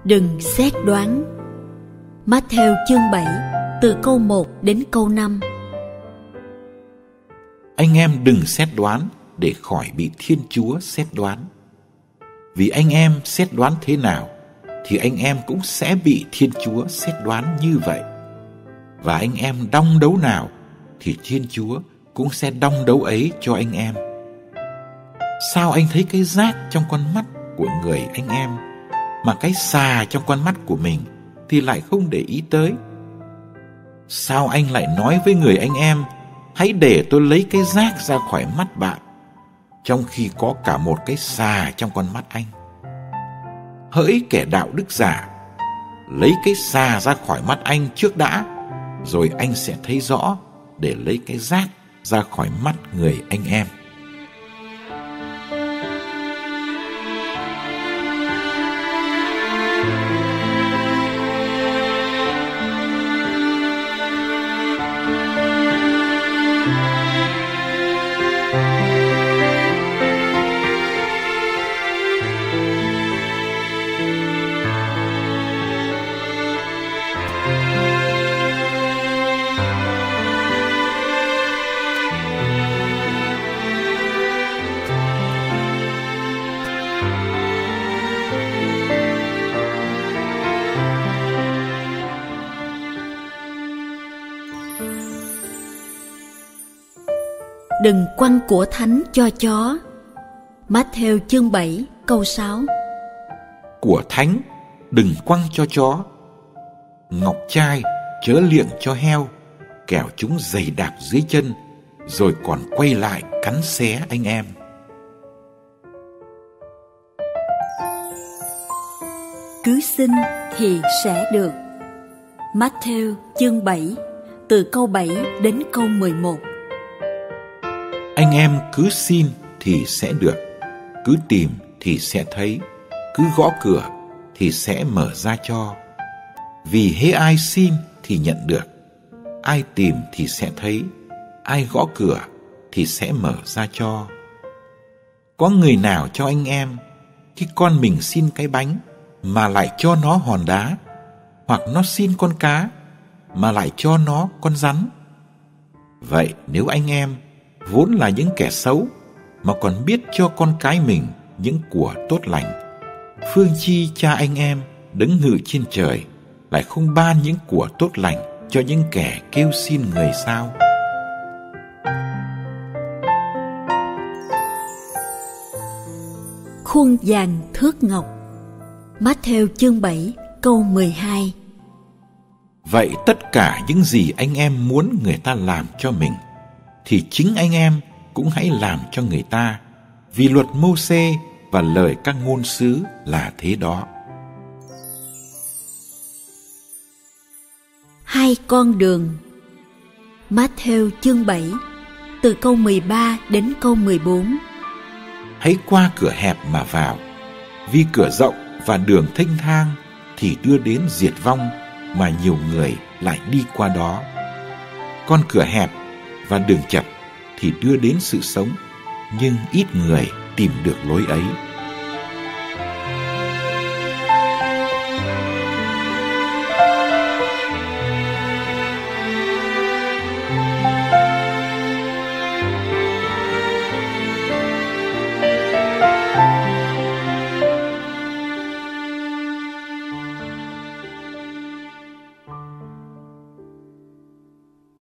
Đừng xét đoán. Matthew chương 7 từ câu 1 đến câu 5. Anh em đừng xét đoán để khỏi bị Thiên Chúa xét đoán. Vì anh em xét đoán thế nào thì anh em cũng sẽ bị Thiên Chúa xét đoán như vậy. Và anh em đong đấu nào thì Thiên Chúa cũng sẽ đong đấu ấy cho anh em. Sao anh thấy cái rác trong con mắt của người anh em, mà cái xà trong con mắt của mình thì lại không để ý tới? Sao anh lại nói với người anh em, hãy để tôi lấy cái rác ra khỏi mắt bạn, trong khi có cả một cái xà trong con mắt anh? Hỡi kẻ đạo đức giả, lấy cái xà ra khỏi mắt anh trước đã, rồi anh sẽ thấy rõ để lấy cái rác ra khỏi mắt người anh em. Đừng quăng của thánh cho chó. Matthew chương 7 câu 6. Của thánh đừng quăng cho chó. Ngọc trai chớ liệng cho heo, kẻo chúng giày đạp dưới chân, rồi còn quay lại cắn xé anh em. Cứ xin thì sẽ được. Matthew chương 7 từ câu 7 đến câu 11. Anh em cứ xin thì sẽ được, cứ tìm thì sẽ thấy, cứ gõ cửa thì sẽ mở ra cho. Vì hễ ai xin thì nhận được, ai tìm thì sẽ thấy, ai gõ cửa thì sẽ mở ra cho. Có người nào cho anh em khi con mình xin cái bánh mà lại cho nó hòn đá, hoặc nó xin con cá mà lại cho nó con rắn? Vậy nếu anh em vốn là những kẻ xấu mà còn biết cho con cái mình những của tốt lành, phương chi Cha anh em đấng ngự trên trời lại không ban những của tốt lành cho những kẻ kêu xin người sao? Khuôn vàng thước ngọc. Matthew chương 7 câu 12. Vậy tất cả những gì anh em muốn người ta làm cho mình thì chính anh em cũng hãy làm cho người ta, vì luật Mô-sê và lời các ngôn sứ là thế đó. Hai con đường. Matthew chương 7 từ câu 13 đến câu 14. Hãy qua cửa hẹp mà vào, vì cửa rộng và đường thênh thang thì đưa đến diệt vong, mà nhiều người lại đi qua đó. Con cửa hẹp và đường chật thì đưa đến sự sống, nhưng ít người tìm được lối ấy.